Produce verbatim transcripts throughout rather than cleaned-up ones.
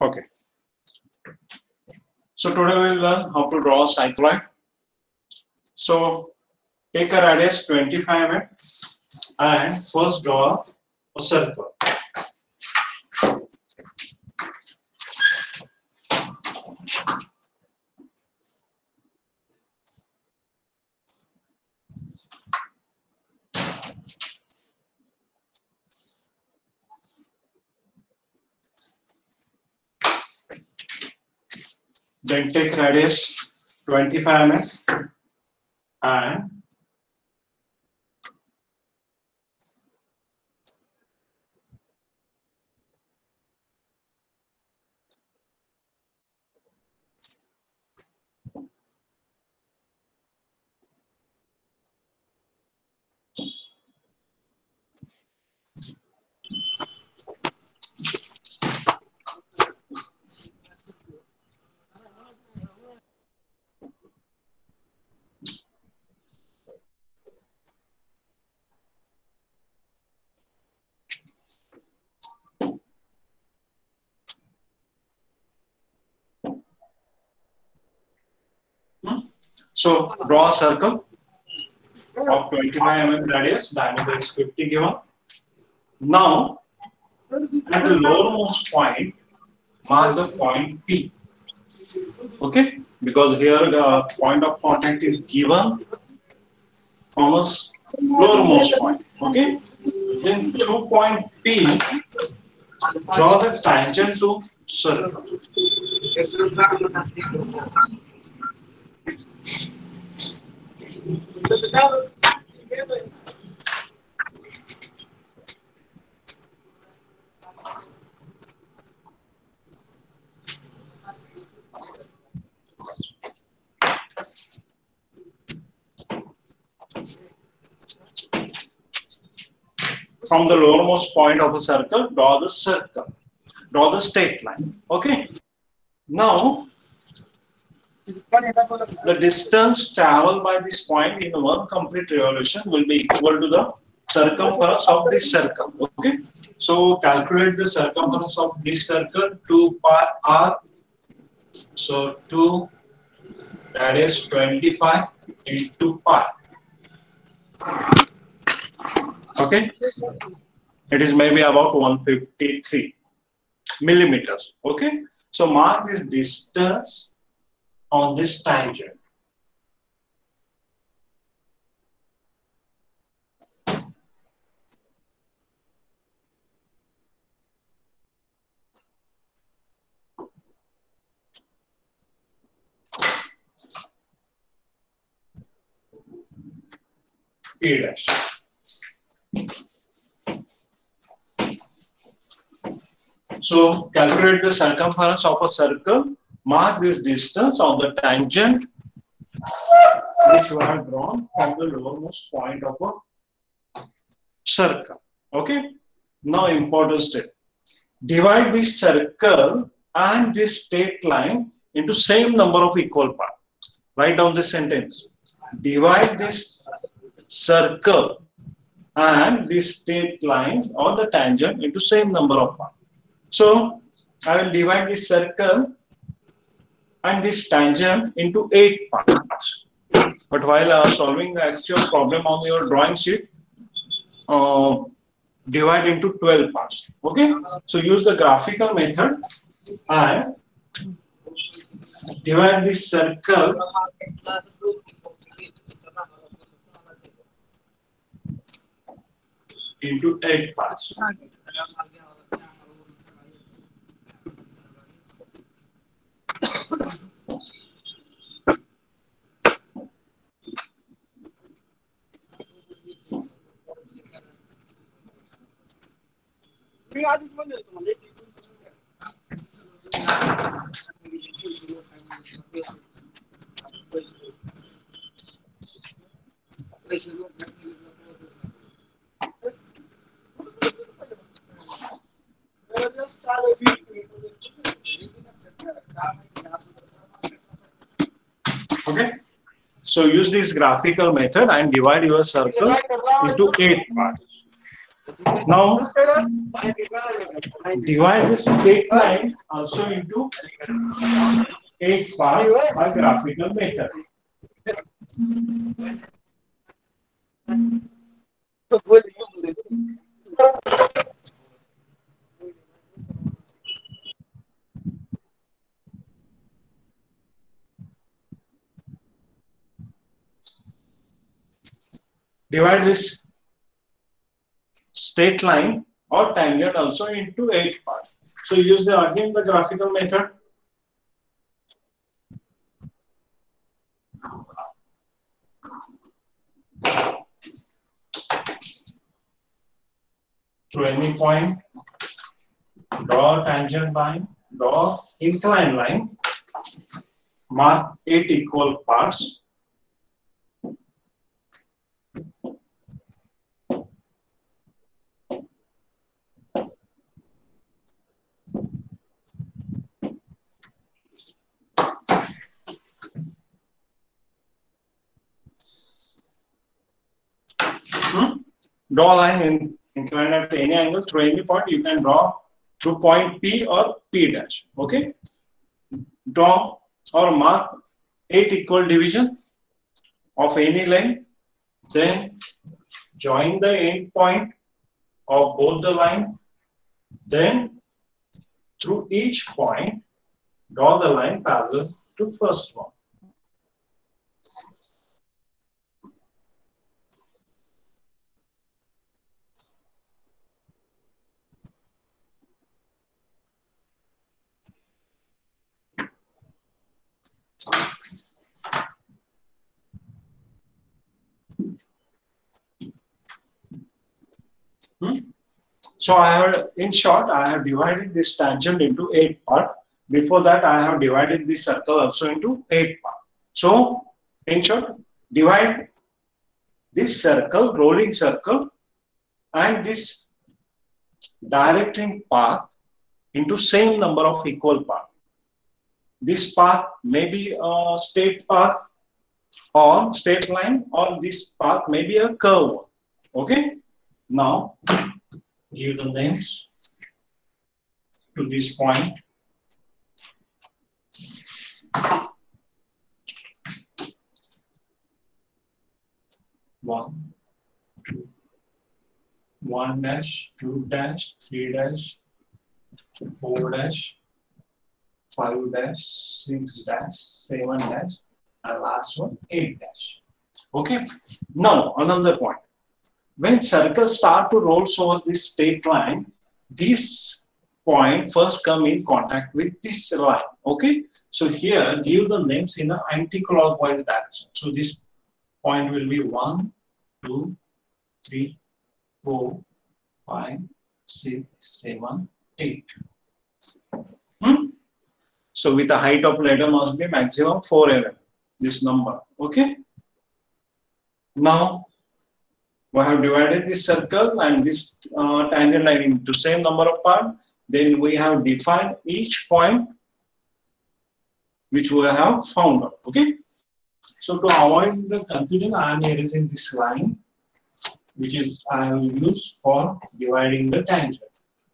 Okay. So today we will learn how to draw a cycloid. So take a radius twenty-five millimeters and first draw a circle. Then take radius twenty-five millimeters and so draw a circle of twenty-five millimeters radius, diameter is fifty given. Now at the lowermost point, mark the point P. Okay, because here the point of contact is given from a lowermost point. Okay, then through point P, draw the tangent to circle. From the lowermost point of a circle, draw the circle, draw the straight line. Okay. Now, the distance traveled by this point in one complete revolution will be equal to the circumference of this circle. Okay. So, calculate the circumference of this circle, two pi r. So, two radius twenty-five into pi. Okay, it is maybe about one hundred fifty-three millimeters. Okay, so mark this distance on this tangent. P dash. So calculate the circumference of a circle, mark this distance on the tangent which you have drawn from the lowermost point of a circle. Okay, now important step. Divide this circle and this straight line into same number of equal parts. Write down this sentence. Divide this circle and this straight line or the tangent into same number of parts. So, I will divide this circle and this tangent into eight parts. But while uh, solving the actual problem on your drawing sheet, uh, divide into twelve parts. Okay? So, use the graphical method and divide this circle into eight parts. Okay, so use this graphical method and divide your circle into eight parts. Now, divide the straight line also into eight parts by graphical method. Divide this straight line or tangent also into eight parts. So use the again the graphical method. To any point, draw tangent line, draw inclined line, mark eight equal parts. Hmm? Draw line in inclined at any angle through any point. You can draw through point P or P dash. Okay. Draw or mark eight equal division of any line. Then join the end point of both the line. Then through each point, draw the line parallel to first one. Hmm? So I have, in short, I have divided this tangent into eight parts. Before that, I have divided this circle also into eight parts. So, in short, divide this circle, rolling circle, and this directing path into same number of equal parts. This path may be a straight path or straight line, or this path may be a curve. Okay. Now, give the names to this point. One, two, one dash, two dash, three dash, four dash, five dash, six dash, seven dash, and last one, eight dash. Okay. Now, another point. When circles start to roll over this straight line, this point first come in contact with this line. Okay. So here, give the names in an anti-clockwise direction. So this point will be one, two, three, four, five, six, seven, eight. Hmm? So with the height of ladder must be maximum four mm. This number. Okay. Now we have divided this circle and this uh, tangent line into same number of parts. Then we have defined each point which we have found out. Okay. So to avoid the confusion, I am erasing this line, which is I will use for dividing the tangent.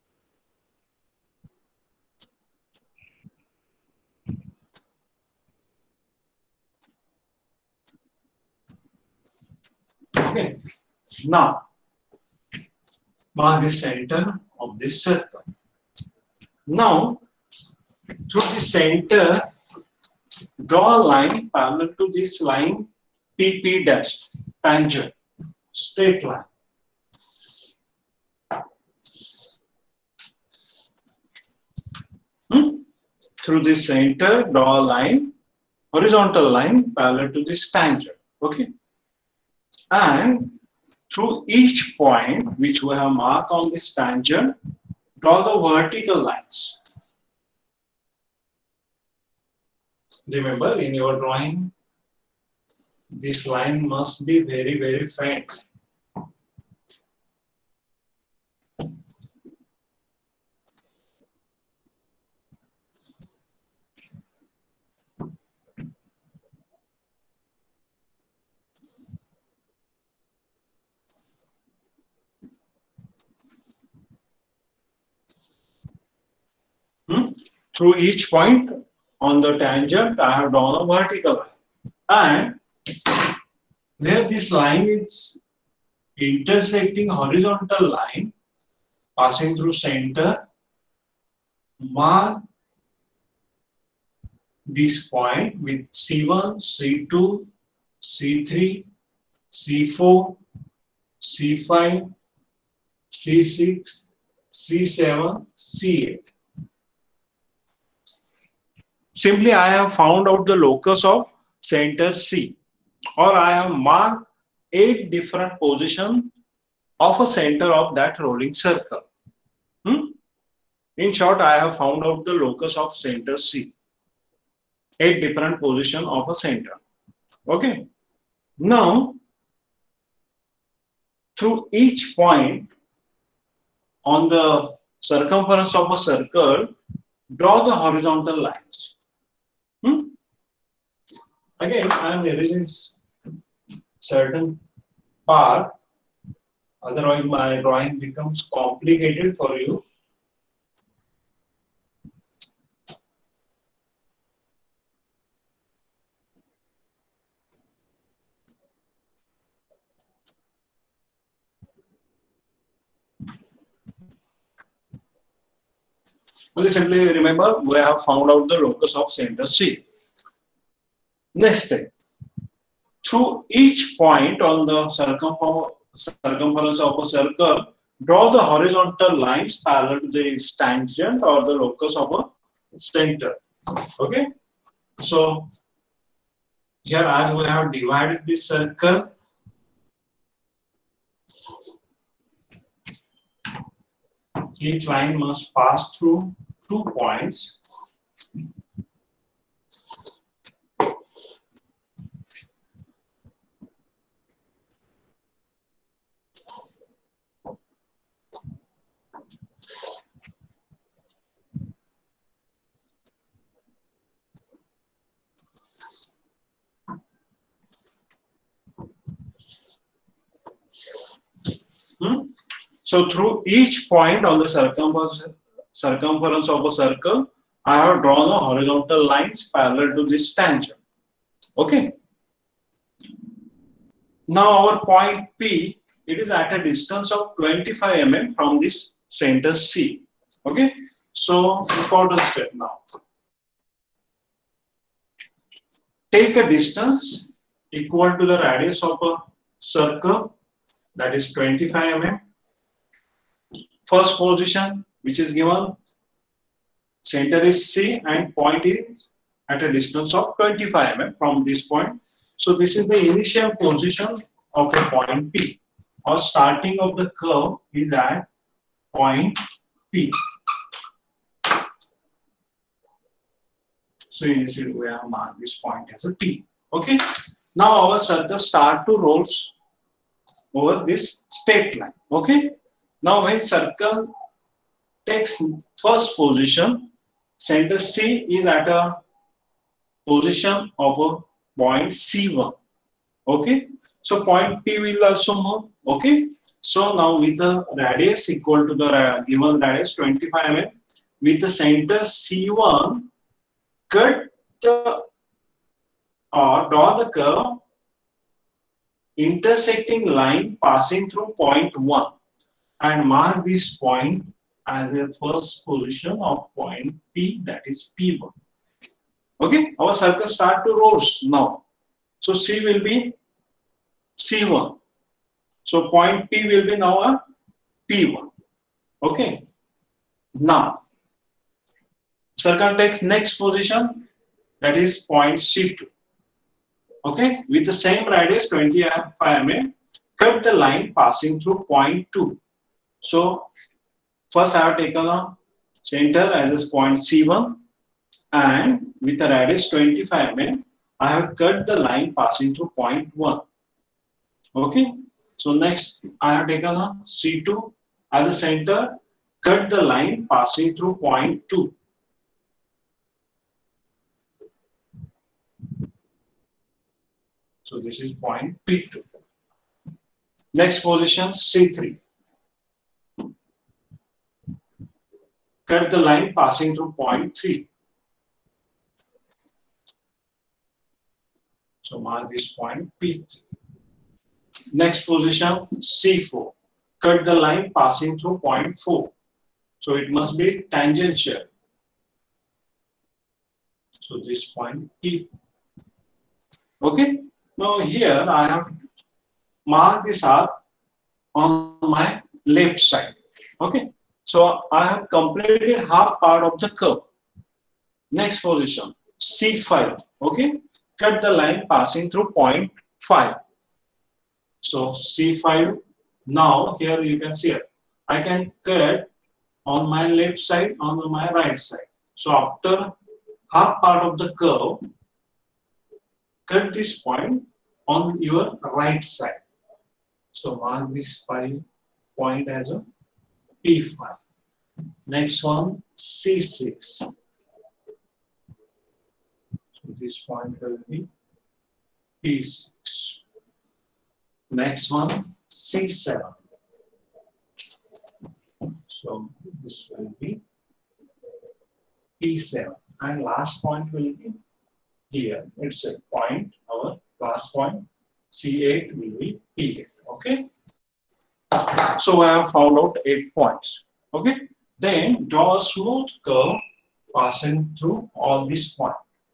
Okay. Now, mark the center of this circle. Now, through the center, draw a line parallel to this line P P dash, tangent, straight line. Hmm? Through the center, draw a line, horizontal line parallel to this tangent. Okay. And through each point which we have marked on this tangent, draw the vertical lines. Remember, in your drawing, this line must be very, very faint. Through each point on the tangent, I have drawn a vertical line. And where this line is intersecting horizontal line passing through center, mark this point with C one, C two, C three, C four, C five, C six, C seven, C eight. Simply I have found out the locus of center C, or I have marked eight different positions of a center of that rolling circle. Hmm? In short, I have found out the locus of center C. Eight different positions of a center. Okay. Now, through each point on the circumference of a circle, draw the horizontal lines. Hmm? Again, I am erasing certain part. Otherwise, my drawing becomes complicated for you. Only simply remember, we have found out the locus of center C. Next step. Through each point on the circumference of a circle, draw the horizontal lines parallel to the tangent or the locus of a center. Okay. So, here as we have divided this circle, each line must pass through two points. Hmm? So through each point on the circumference circumference of a circle, I have drawn a horizontal lines parallel to this tangent. Okay. Now our point P, it is at a distance of twenty-five millimeters from this center C. Okay. So important step now. Take a distance equal to the radius of a circle, that is twenty-five millimeters. First position which is given, center is C and point is at a distance of twenty-five millimeters from this point. So this is the initial position of a point P, or starting of the curve is at point P. So initially we have marked this point as a P. Okay. Now our circle start to roll over this straight line. Okay. Now when circle takes first position, center C is at a position of a point C one. Okay. So point P will also move. Okay. So now with the radius equal to the given radius twenty-five millimeters, with the center C one, cut the or draw the curve intersecting line passing through point one and mark this point as a first position of point P, that is P one. Okay, our circle start to roll now. So C will be C one. So point P will be now a P one. Okay. Now circle takes next position, that is point C two. Okay, with the same radius twenty-five millimeters, cut the line passing through point two. So first I have taken a center as a point C one, and with the radius twenty-five millimeters, I have cut the line passing through point one. Okay, so next I have taken a C two as a center, cut the line passing through point two. So this is point P two. Next position C three. cut the line passing through point three. So mark this point P three. Next position C four. Cut the line passing through point four. So it must be tangential. So this point P. Okay. Now here I have marked this arc on my left side. Okay. So I have completed half part of the curve. Next position C five. Okay. Cut the line passing through point five. So C five. Now here you can see it. I can cut on my left side, on my right side. So after half part of the curve, cut this point on your right side. So mark this point as a P five. Next one C six. So this point will be P six. Next one C seven. So this will be P seven. And last point will be here. It's a point, our last point C eight will be P eight. Okay. So I have found out eight points. Okay. Then draw a smooth curve passing through all these points.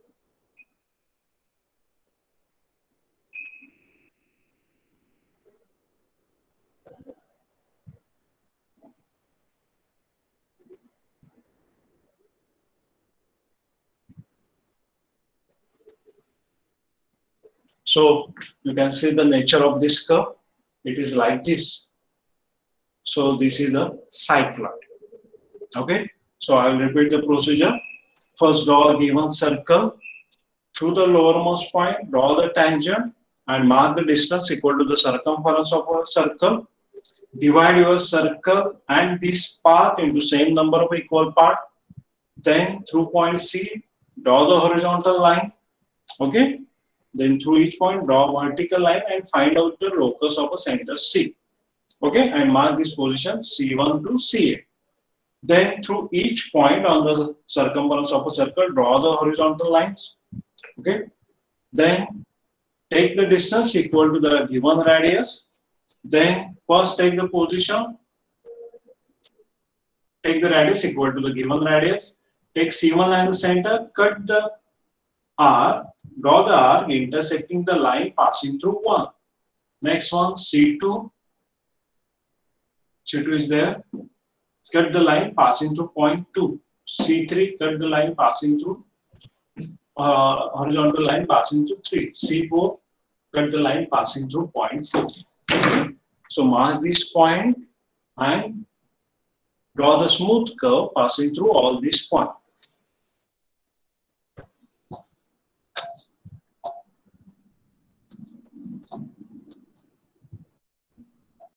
So you can see the nature of this curve. It is like this. So this is a cycloid. Okay. So I will repeat the procedure. First, draw a given circle through the lowermost point. Draw the tangent and mark the distance equal to the circumference of a circle. Divide your circle and this path into same number of equal parts. Then through point C, draw the horizontal line. Okay. Then through each point, draw a vertical line and find out the locus of a center C. Okay, and mark this position C one to C eight. Then through each point on the circumference of a circle, draw the horizontal lines. Okay. Then take the distance equal to the given radius. Then first take the position. Take the radius equal to the given radius. Take C one as the center. Cut the R. Draw the arc intersecting the line passing through one. Next one C two. C two is there. Cut the line passing through point two. C three. Cut the line passing through uh, horizontal line passing through three. C four. Cut the line passing through point four. Okay. So mark this point and draw the smooth curve passing through all these points.